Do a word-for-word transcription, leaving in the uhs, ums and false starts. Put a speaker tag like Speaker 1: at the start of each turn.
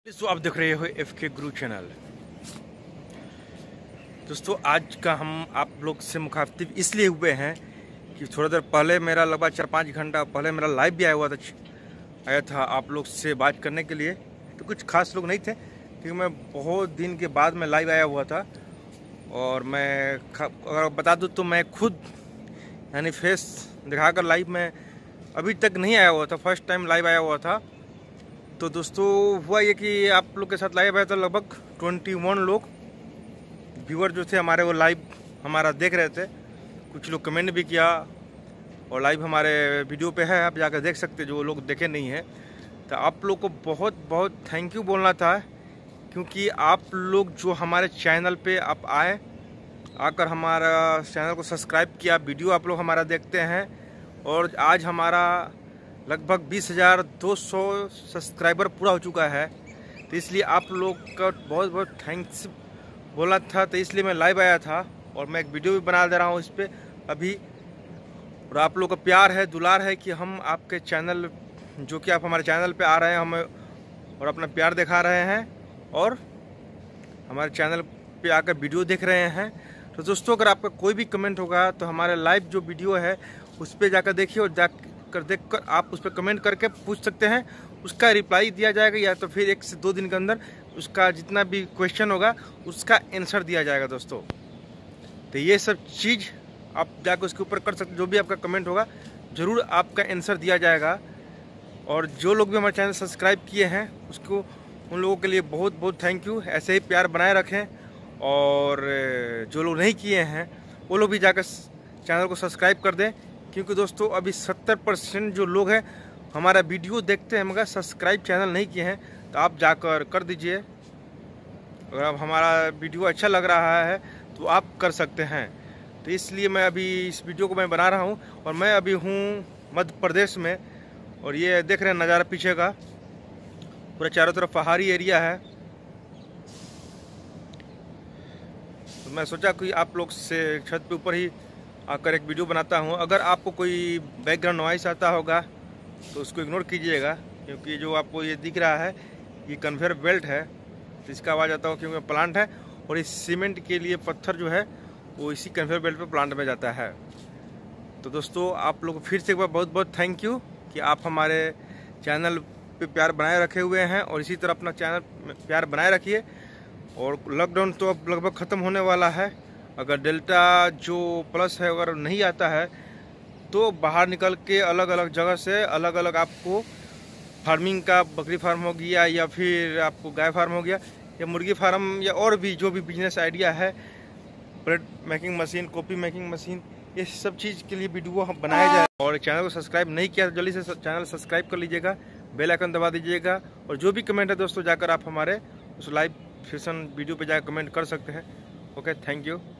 Speaker 1: दोस्तों आप देख रहे हो एफ के गुरु चैनल। दोस्तों आज का हम आप लोग से मुखातिब इसलिए हुए हैं कि थोड़ा देर पहले मेरा लगभग चार पाँच घंटा पहले मेरा लाइव भी आया हुआ था आया था आप लोग से बात करने के लिए। तो कुछ खास लोग नहीं थे क्योंकि मैं बहुत दिन के बाद मैं लाइव आया हुआ था। और मैं अगर बता दूं तो मैं खुद यानी फेस दिखाकर लाइव में अभी तक नहीं आया हुआ था, फर्स्ट टाइम लाइव आया हुआ था। तो दोस्तों हुआ ये कि आप लोग के साथ लाइव आया था, लगभग इक्कीस लोग व्यूअर जो थे हमारे वो लाइव हमारा देख रहे थे। कुछ लोग कमेंट भी किया और लाइव हमारे वीडियो पे है, आप जाकर देख सकते जो लोग देखे नहीं हैं। तो आप लोग को बहुत बहुत थैंक यू बोलना था क्योंकि आप लोग जो हमारे चैनल पे आप आए आकर हमारा चैनल को सब्सक्राइब किया, वीडियो आप लोग हमारा देखते हैं और आज हमारा लगभग बीस हज़ार दो सौ सब्सक्राइबर पूरा हो चुका है। तो इसलिए आप लोग का बहुत बहुत थैंक्स बोला था, तो इसलिए मैं लाइव आया था और मैं एक वीडियो भी बना दे रहा हूँ इस पर अभी। और आप लोग का प्यार है, दुलार है कि हम आपके चैनल जो कि आप हमारे चैनल पे आ रहे हैं हमें और अपना प्यार दिखा रहे हैं और हमारे चैनल पे आकर वीडियो देख रहे हैं। तो दोस्तों अगर आपका कोई भी कमेंट होगा तो हमारे लाइव जो वीडियो है उस पर जाकर देखिए और जाकर देख कर आप उस पर कमेंट करके पूछ सकते हैं, उसका रिप्लाई दिया जाएगा या तो फिर एक से दो दिन के अंदर उसका जितना भी क्वेश्चन होगा उसका आंसर दिया जाएगा। दोस्तों तो ये सब चीज़ आप जाकर उसके ऊपर कर सकते, जो भी आपका कमेंट होगा ज़रूर आपका आंसर दिया जाएगा। और जो लोग भी हमारे चैनल सब्सक्राइब किए हैं उसको उन लोगों के लिए बहुत बहुत थैंक यू। ऐसे ही प्यार बनाए रखें और जो लोग नहीं किए हैं वो लोग भी जाकर चैनल को सब्सक्राइब कर दें क्योंकि दोस्तों अभी सत्तर परसेंट जो लोग हैं हमारा वीडियो देखते हैं मगर सब्सक्राइब चैनल नहीं किए हैं, तो आप जाकर कर दीजिए। अगर आप हमारा वीडियो अच्छा लग रहा है तो आप कर सकते हैं। तो इसलिए मैं अभी इस वीडियो को मैं बना रहा हूँ और मैं अभी हूँ मध्य प्रदेश में और ये देख रहे हैं नज़ारा पीछे का, पूरा चारों तरफ पहाड़ी एरिया है। तो मैं सोचा कि आप लोग से छत पे ऊपर ही आकर एक वीडियो बनाता हूँ। अगर आपको कोई बैकग्राउंड नॉइस आता होगा तो उसको इग्नोर कीजिएगा क्योंकि जो आपको ये दिख रहा है ये कन्वेयर बेल्ट है, तो इसका आवाज़ आता हो क्योंकि प्लांट है और इस सीमेंट के लिए पत्थर जो है वो इसी कन्वेयर बेल्ट पे प्लांट में जाता है। तो दोस्तों आप लोग को फिर से एक बार बहुत बहुत थैंक यू कि आप हमारे चैनल पे प्यार बनाए रखे हुए हैं और इसी तरह अपना चैनल प्यार बनाए रखिए। और लॉकडाउन तो अब लगभग ख़त्म होने वाला है। अगर डेल्टा जो प्लस है अगर नहीं आता है तो बाहर निकल के अलग अलग जगह से अलग अलग आपको फार्मिंग का, बकरी फार्म हो गया या फिर आपको गाय फार्म हो गया या मुर्गी फार्म या और भी जो भी बिजनेस आइडिया है, bread making machine, coffee making machine, ये सब चीज़ के लिए वीडियो हम बनाए जाए। और चैनल को सब्सक्राइब नहीं किया तो जल्दी से चैनल सब्सक्राइब कर लीजिएगा, बेल आइकन दबा दीजिएगा और जो भी कमेंट है दोस्तों जाकर आप हमारे उस लाइव सेशन वीडियो पे जाकर कमेंट कर सकते हैं। Okay, thank you.